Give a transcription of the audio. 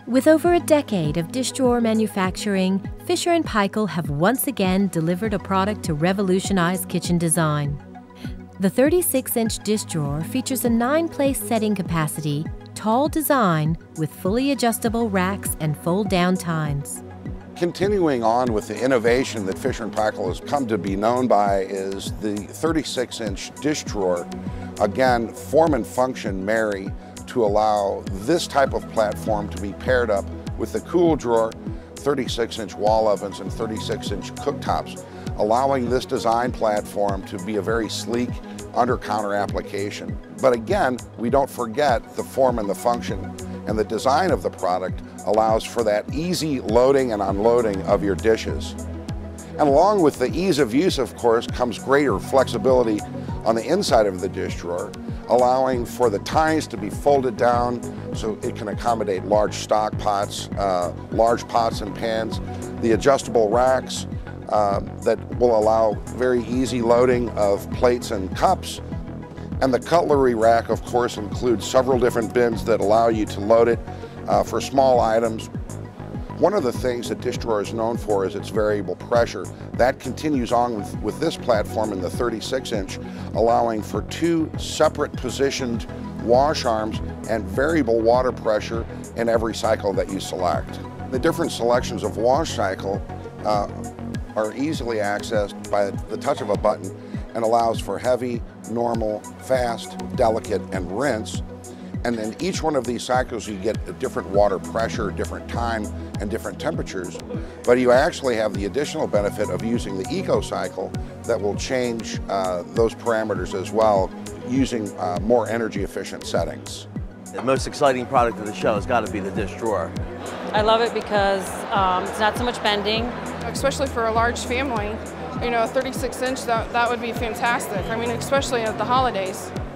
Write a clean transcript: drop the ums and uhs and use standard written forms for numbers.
With over a decade of dish drawer manufacturing, Fisher & Paykel have once again delivered a product to revolutionize kitchen design. The 36-inch dish drawer features a 9-place setting capacity, tall design with fully adjustable racks and fold-down tines. Continuing on with the innovation that Fisher & Paykel has come to be known by is the 36-inch dish drawer. Again, form and function marry to allow this type of platform to be paired up with the cool drawer, 36-inch wall ovens, and 36-inch cooktops, allowing this design platform to be a very sleek under-counter application. But again, we don't forget the form and the function, and the design of the product allows for that easy loading and unloading of your dishes. And along with the ease of use, of course, comes greater flexibility on the inside of the dish drawer, allowing for the tines to be folded down so it can accommodate large stock pots, large pots and pans, the adjustable racks that will allow very easy loading of plates and cups. And the cutlery rack, of course, includes several different bins that allow you to load it for small items. One of the things that dish drawer is known for is its variable pressure. That continues on with this platform in the 36-inch, allowing for 2 separate positioned wash arms and variable water pressure in every cycle that you select. The different selections of wash cycle are easily accessed by the touch of a button and allows for heavy, normal, fast, delicate, and rinse. And in each one of these cycles, you get a different water pressure, different time, and different temperatures. But you actually have the additional benefit of using the Eco Cycle that will change those parameters as well, using more energy efficient settings. The most exciting product of the show has got to be the dish drawer. I love it because it's not so much bending. Especially for a large family, you know, a 36-inch, that would be fantastic. I mean, especially at the holidays.